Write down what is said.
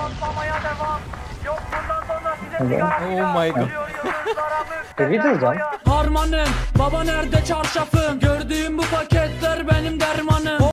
patlamaya devam. Yok bundan sonra size Evet. sigara Oh my God. yıldızlara Bir diyeceğim. müptezel. Harmanım, baba nerede çarşafım? Gördüğüm bu paket